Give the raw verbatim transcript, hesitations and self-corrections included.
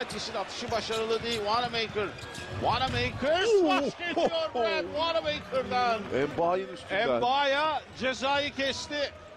İşin atışı başarılı değil. Wanamaker. Wanamaker smash geçiyor Brad Wanamaker'dan. Mbai'nin üstünden. Mbaya cezayı kesti.